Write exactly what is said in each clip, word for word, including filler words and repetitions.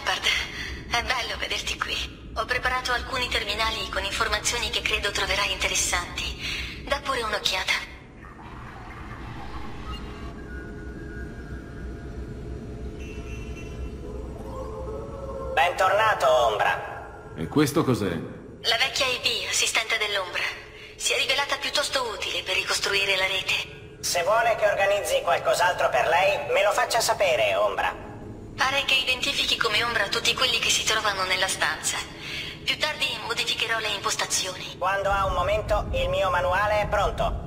Shepard. È bello vederti qui. Ho preparato alcuni terminali con informazioni che credo troverai interessanti. Da pure un'occhiata. Bentornato, Ombra. E questo cos'è? La vecchia I P, assistente dell'ombra. Si è rivelata piuttosto utile per ricostruire la rete. Se vuole che organizzi qualcos'altro per lei, me lo faccia sapere, Ombra. Pare che identifichi come ombra tutti quelli che si trovano nella stanza. Più tardi modificherò le impostazioni. Quando ha un momento, il mio manuale è pronto.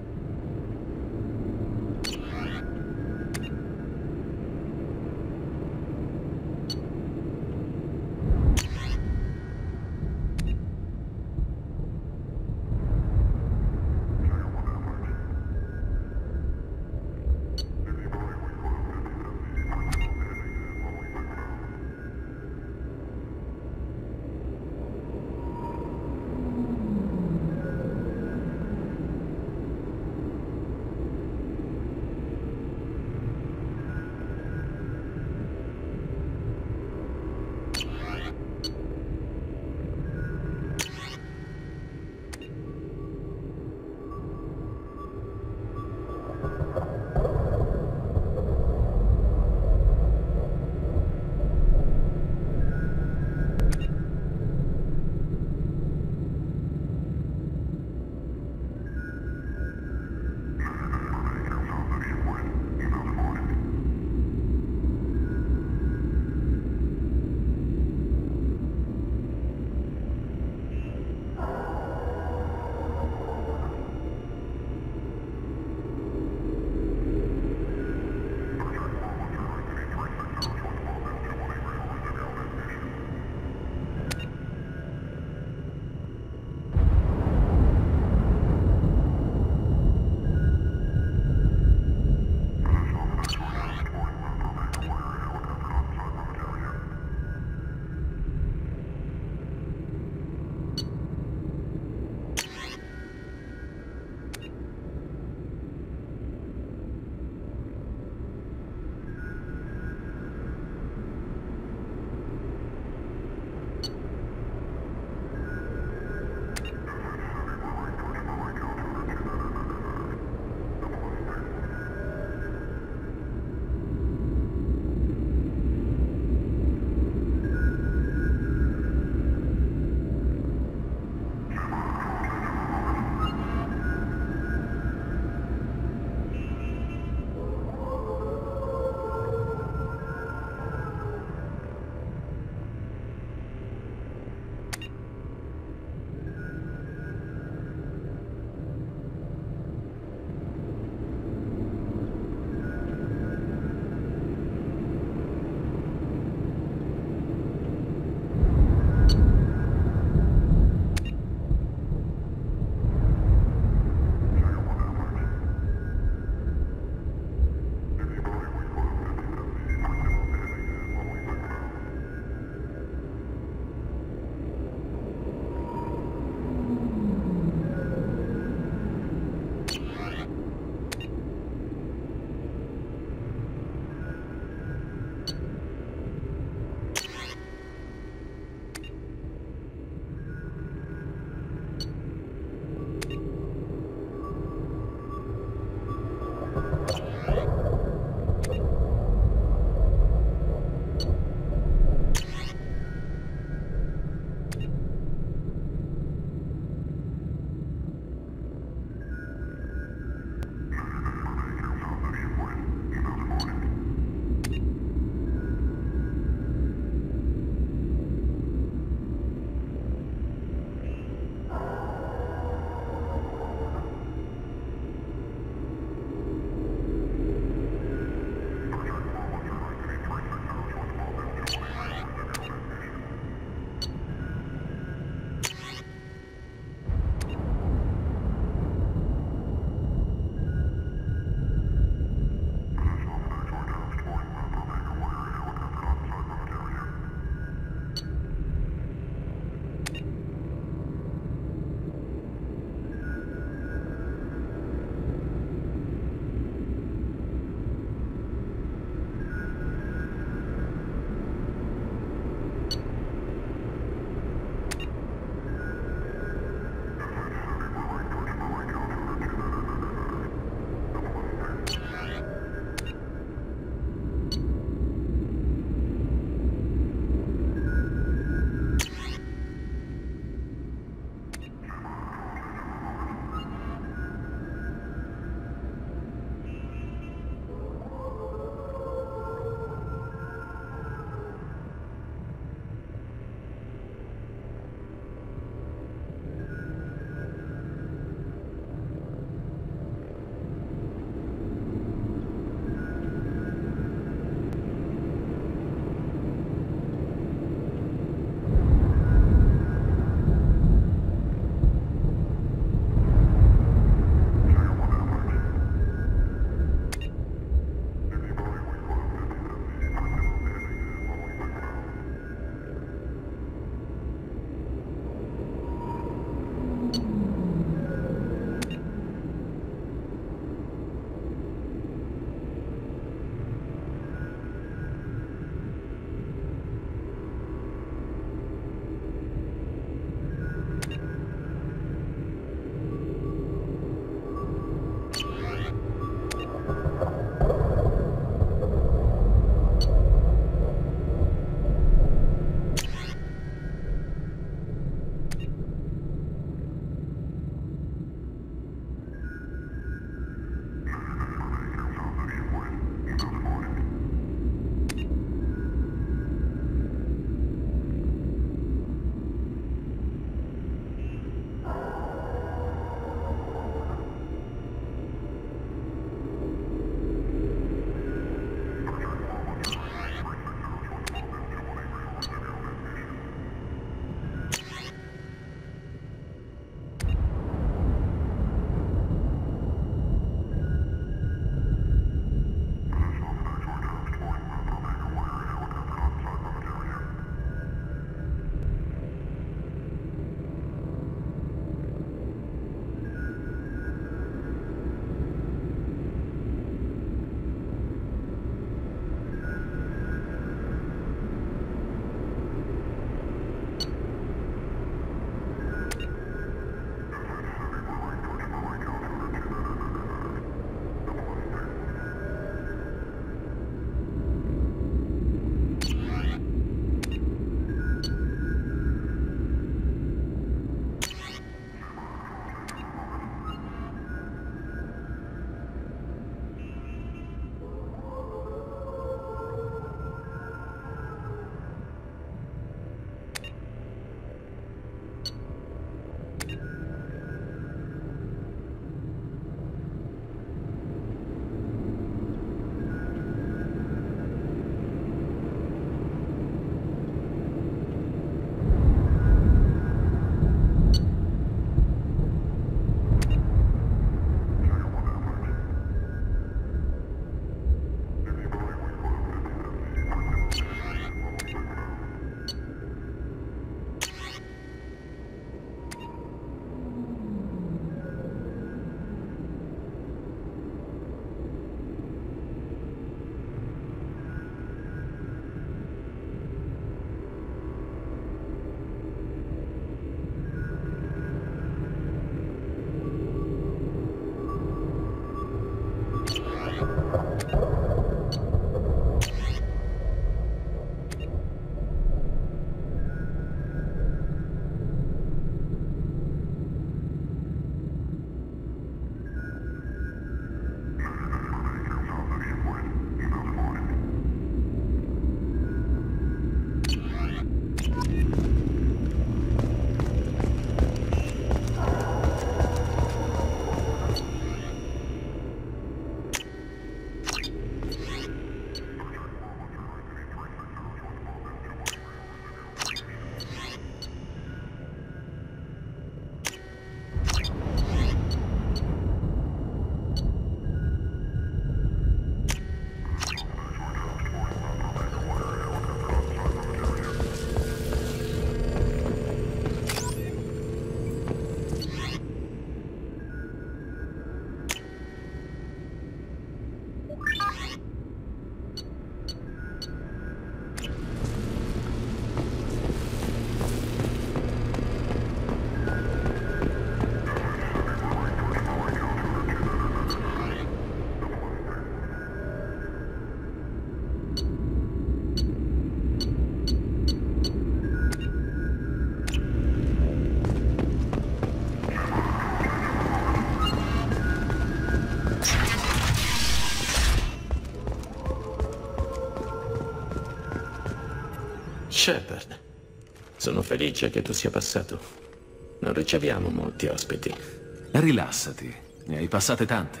Shepard, sono felice che tu sia passato. Non riceviamo molti ospiti. Rilassati, ne hai passate tante.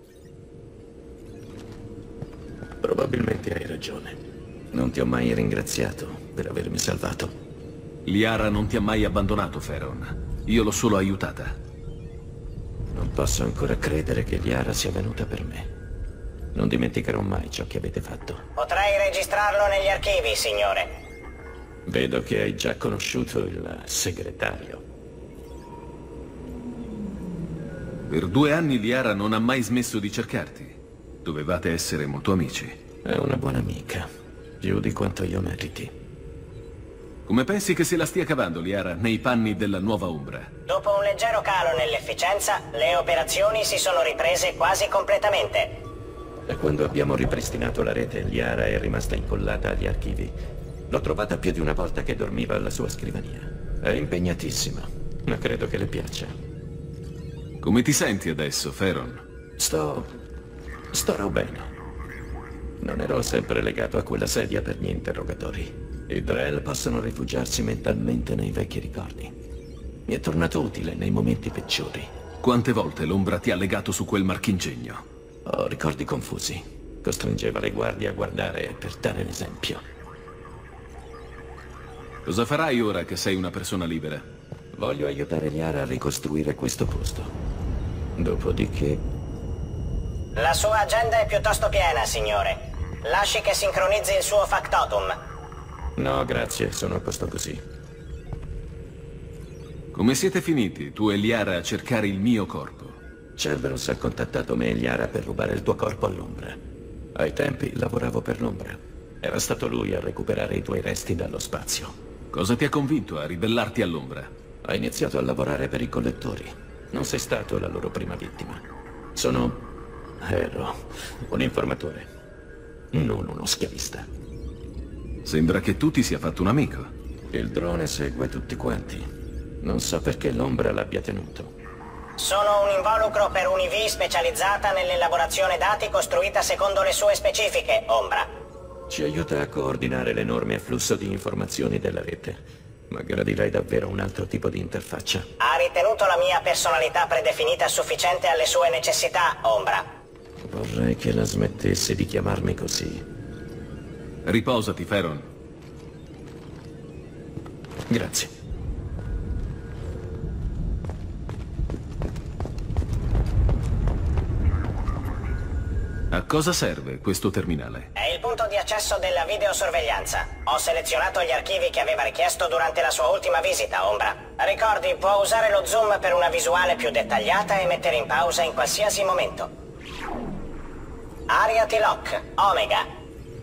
Probabilmente hai ragione. Non ti ho mai ringraziato per avermi salvato. Liara non ti ha mai abbandonato, Feron. Io l'ho solo aiutata. Non posso ancora credere che Liara sia venuta per me. Non dimenticherò mai ciò che avete fatto. Potrei registrarlo negli archivi, signore. Vedo che hai già conosciuto il segretario. Per due anni Liara non ha mai smesso di cercarti. Dovevate essere molto amici. È una buona amica, più di quanto io meriti. Come pensi che se la stia cavando, Liara, nei panni della nuova ombra? Dopo un leggero calo nell'efficienza, le operazioni si sono riprese quasi completamente. E quando abbiamo ripristinato la rete, Liara è rimasta incollata agli archivi. L'ho trovata più di una volta che dormiva alla sua scrivania. È impegnatissima, ma credo che le piaccia. Come ti senti adesso, Feron? Sto... starò bene. Non ero sempre legato a quella sedia per gli interrogatori. I Drell possono rifugiarsi mentalmente nei vecchi ricordi. Mi è tornato utile nei momenti peggiori. Quante volte l'ombra ti ha legato su quel marchingegno? Ho ricordi confusi. Costringeva le guardie a guardare per dare l'esempio. Cosa farai ora che sei una persona libera? Voglio aiutare Liara a ricostruire questo posto. Dopodiché... La sua agenda è piuttosto piena, signore. Lasci che sincronizzi il suo factotum. No, grazie, sono a posto così. Come siete finiti, tu e Liara, a cercare il mio corpo? Cerberus ha contattato me e Liara per rubare il tuo corpo all'ombra. Ai tempi lavoravo per l'ombra. Era stato lui a recuperare i tuoi resti dallo spazio. Cosa ti ha convinto a ribellarti all'ombra? Hai iniziato a lavorare per i collettori. Non sei stato la loro prima vittima. Sono... ero un informatore, non uno schiavista. Sembra che tu ti sia fatto un amico. Il drone segue tutti quanti. Non so perché l'ombra l'abbia tenuto. Sono un involucro per un'I V specializzata nell'elaborazione dati costruita secondo le sue specifiche, Ombra. Ci aiuta a coordinare l'enorme afflusso di informazioni della rete, ma gradirei davvero un altro tipo di interfaccia. Ha ritenuto la mia personalità predefinita sufficiente alle sue necessità, Ombra? Vorrei che la smettesse di chiamarmi così. Riposati, Feron. Grazie. A cosa serve questo terminale? È il punto di accesso della videosorveglianza. Ho selezionato gli archivi che aveva richiesto durante la sua ultima visita, Ombra. Ricordi, può usare lo zoom per una visuale più dettagliata e mettere in pausa in qualsiasi momento. Aria T-Lock, Omega.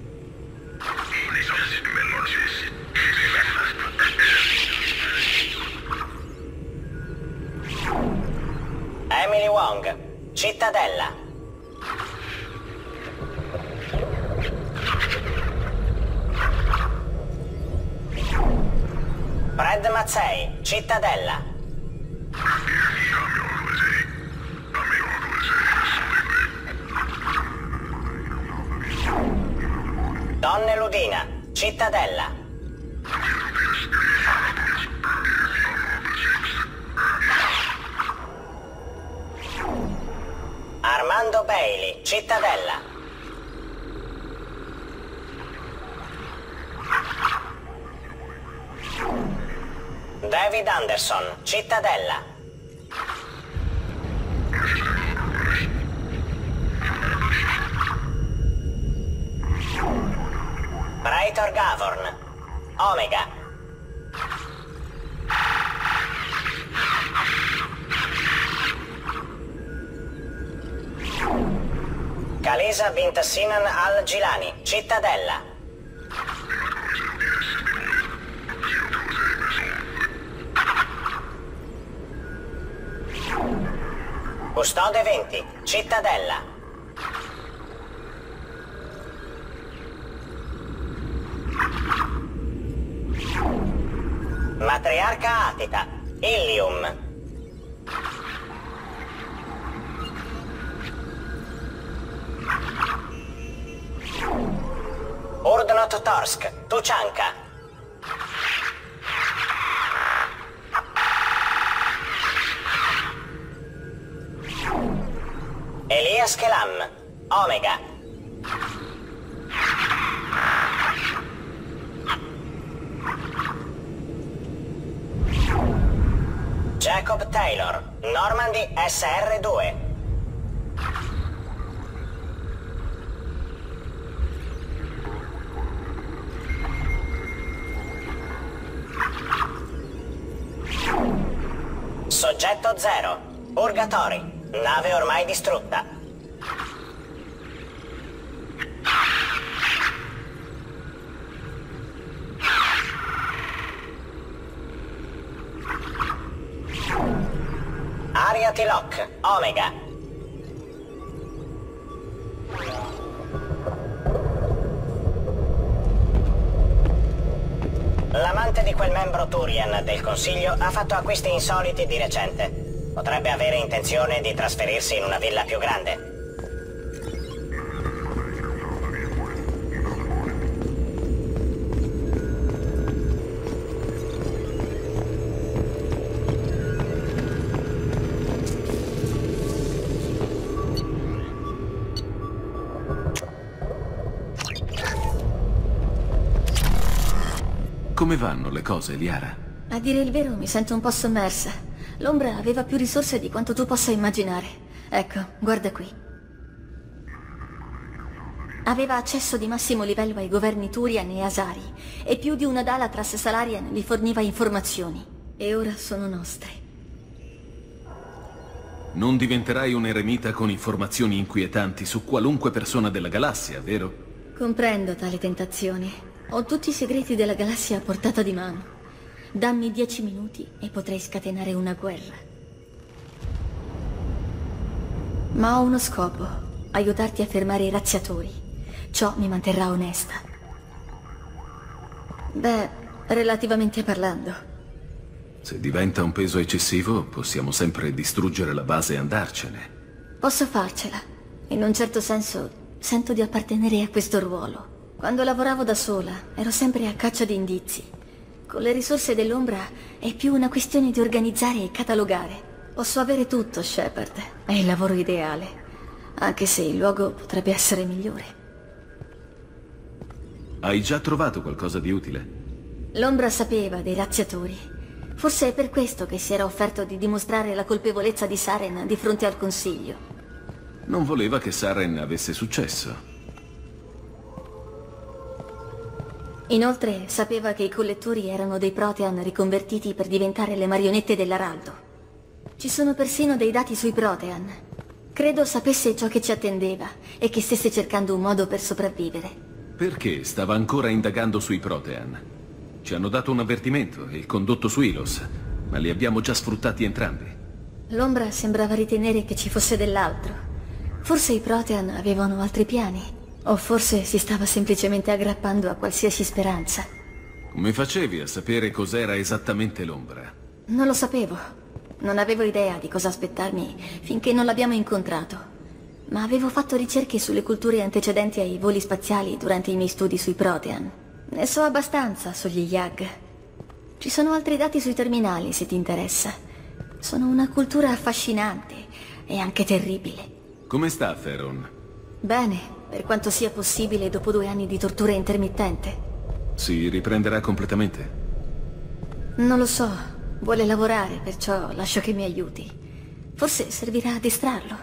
Emily Wong, Cittadella. Fred Mazzei, Cittadella. Donne Ludina, Cittadella. Armando Bailey, Cittadella. David Anderson, Cittadella. Praetor Gavorn, Omega. Kalisa bint Sinan al-Gilani, Cittadella. Custode venti, Cittadella. Matriarca Atita, Ilium. Urdnot Torsk, Tuchanka. Elias Kelam, Omega. Jacob Taylor, Normandy S R due. Soggetto zero, Purgatori, nave ormai distrutta. Aria Tilok, Omega. L'amante di quel membro Turian del Consiglio ha fatto acquisti insoliti di recente. Potrebbe avere intenzione di trasferirsi in una villa più grande. Come vanno le cose, Liara? A dire il vero, mi sento un po' sommersa. L'ombra aveva più risorse di quanto tu possa immaginare. Ecco, guarda qui. Aveva accesso di massimo livello ai governi Turian e Asari, e più di una Dalatras Salarian gli forniva informazioni. E ora sono nostre. Non diventerai un eremita con informazioni inquietanti su qualunque persona della galassia, vero? Comprendo tale tentazione. Ho tutti i segreti della galassia a portata di mano. Dammi dieci minuti e potrei scatenare una guerra. Ma ho uno scopo: aiutarti a fermare i razziatori. Ciò mi manterrà onesta. Beh, relativamente parlando. Se diventa un peso eccessivo, possiamo sempre distruggere la base e andarcene. Posso farcela. In un certo senso, sento di appartenere a questo ruolo. Quando lavoravo da sola, ero sempre a caccia di indizi. Con le risorse dell'ombra è più una questione di organizzare e catalogare. Posso avere tutto, Shepard. È il lavoro ideale. Anche se il luogo potrebbe essere migliore. Hai già trovato qualcosa di utile? L'ombra sapeva dei razziatori. Forse è per questo che si era offerto di dimostrare la colpevolezza di Saren di fronte al Consiglio. Non voleva che Saren avesse successo. Inoltre sapeva che i collettori erano dei Protean riconvertiti per diventare le marionette dell'Araldo. Ci sono persino dei dati sui Protean. Credo sapesse ciò che ci attendeva e che stesse cercando un modo per sopravvivere. Perché stava ancora indagando sui Protean? Ci hanno dato un avvertimento e il condotto su Ilos, ma li abbiamo già sfruttati entrambi. L'ombra sembrava ritenere che ci fosse dell'altro. Forse i Protean avevano altri piani. O forse si stava semplicemente aggrappando a qualsiasi speranza. Come facevi a sapere cos'era esattamente l'ombra? Non lo sapevo. Non avevo idea di cosa aspettarmi finché non l'abbiamo incontrato. Ma avevo fatto ricerche sulle culture antecedenti ai voli spaziali durante i miei studi sui Protean. Ne so abbastanza sugli Yag. Ci sono altri dati sui terminali, se ti interessa. Sono una cultura affascinante e anche terribile. Come sta Theron? Bene. Per quanto sia possibile dopo due anni di tortura intermittente. Si riprenderà completamente? Non lo so. Vuole lavorare, perciò lascio che mi aiuti. Forse servirà a distrarlo.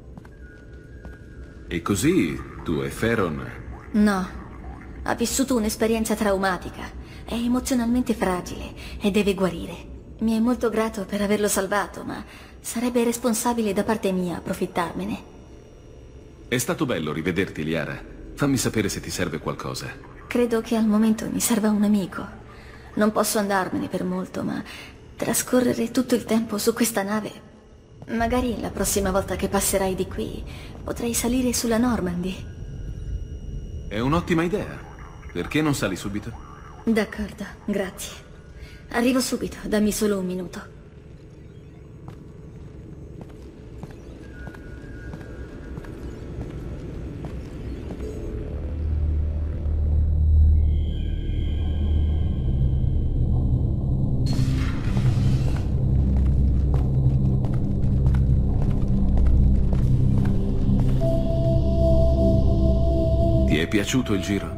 E così tu e Theron? No. Ha vissuto un'esperienza traumatica. È emozionalmente fragile e deve guarire. Mi è molto grato per averlo salvato, ma sarebbe irresponsabile da parte mia approfittarmene. È stato bello rivederti, Liara. Fammi sapere se ti serve qualcosa. Credo che al momento mi serva un amico. Non posso andarmene per molto, ma trascorrere tutto il tempo su questa nave... Magari la prossima volta che passerai di qui potrei salire sulla Normandy. È un'ottima idea. Perché non sali subito? D'accordo, grazie. Arrivo subito, dammi solo un minuto. è piaciuto il giro?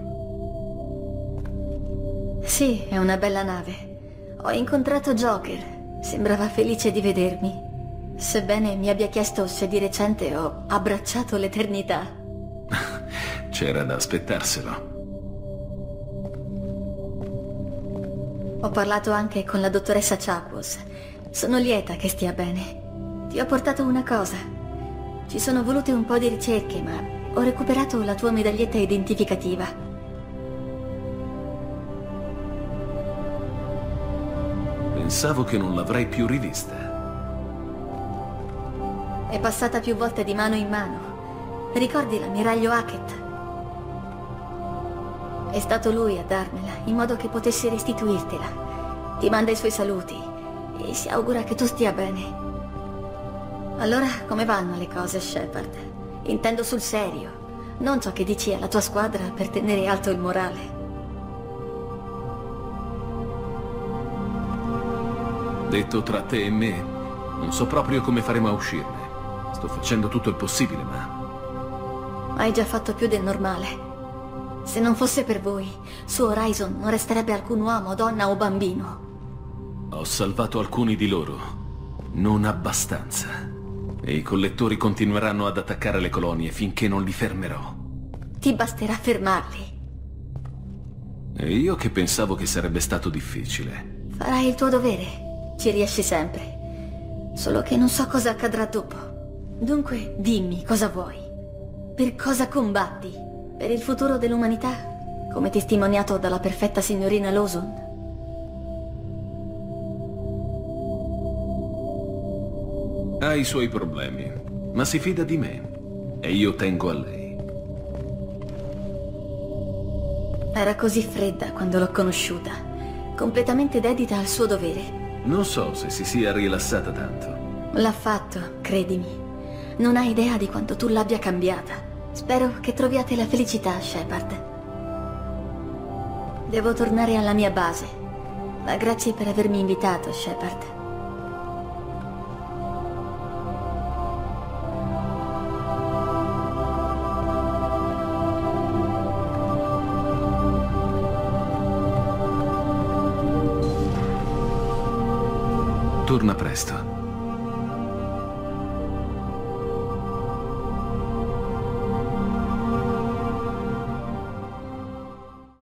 Sì, è una bella nave. Ho incontrato Joker. Sembrava felice di vedermi. Sebbene mi abbia chiesto se di recente ho abbracciato l'eternità. C'era da aspettarselo. Ho parlato anche con la dottoressa Chapos. Sono lieta che stia bene. Ti ho portato una cosa. Ci sono volute un po' di ricerche, ma ho recuperato la tua medaglietta identificativa. Pensavo che non l'avrei più rivista. È passata più volte di mano in mano. Ricordi l'ammiraglio Hackett? È stato lui a darmela, in modo che potessi restituirtela. Ti manda i suoi saluti e si augura che tu stia bene. Allora, come vanno le cose, Shepard? Intendo sul serio, non ciò che dici alla tua squadra per tenere alto il morale. Detto tra te e me, non so proprio come faremo a uscirne. Sto facendo tutto il possibile, ma... Hai già fatto più del normale. Se non fosse per voi, su Horizon non resterebbe alcun uomo, donna o bambino. Ho salvato alcuni di loro, non abbastanza. E i collettori continueranno ad attaccare le colonie finché non li fermerò. Ti basterà fermarli. E io che pensavo che sarebbe stato difficile. Farai il tuo dovere, ci riesci sempre. Solo che non so cosa accadrà dopo. Dunque, dimmi cosa vuoi. Per cosa combatti? Per il futuro dell'umanità? Come testimoniato dalla perfetta signorina Lawson? Ha i suoi problemi, ma si fida di me. E io tengo a lei. Era così fredda quando l'ho conosciuta. Completamente dedita al suo dovere. Non so se si sia rilassata tanto. L'ha fatto, credimi. Non hai idea di quanto tu l'abbia cambiata. Spero che troviate la felicità, Shepard. Devo tornare alla mia base. Ma grazie per avermi invitato, Shepard. Torna presto.